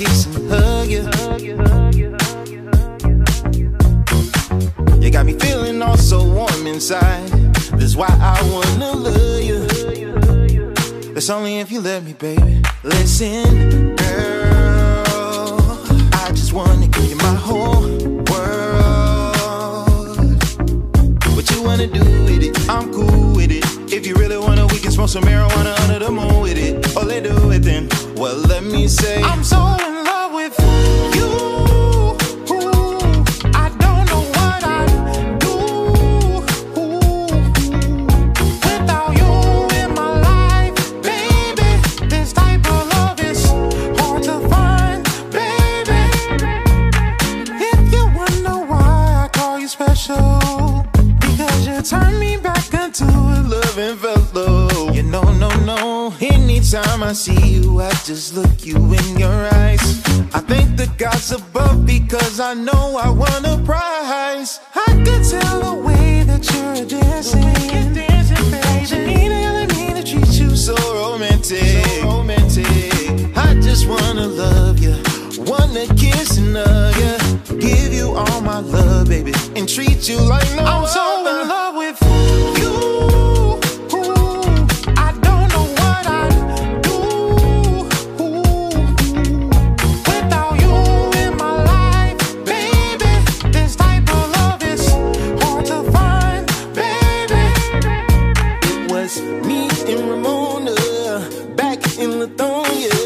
kiss and hug you. You got me feeling all so warm inside. That's why I wanna love you. That's only if you let me, baby. Listen, girl, I just wanna give you my whole world. What you wanna do with it? I'm cool with it. If you really wanna, we can smoke some marijuana under the moon with it. Oh, let's do it then. Well, let me say I'm so in love with you. I don't know what I'd do without you in my life, baby. This type of love is hard to find, baby. If you wonder why I call you special, because you turn me back into a loving fellow. You know, no. Anytime I see you, I just look you in your eyes. I thank the gods above because I know I won a prize. I could tell the way that you're dancing, baby. Telling me to treat you so romantic, I just wanna love you, wanna kiss and hug you, give you all my love, baby, and treat you like no other. I'm so in love with you. Me and Ramona back in Lithonia.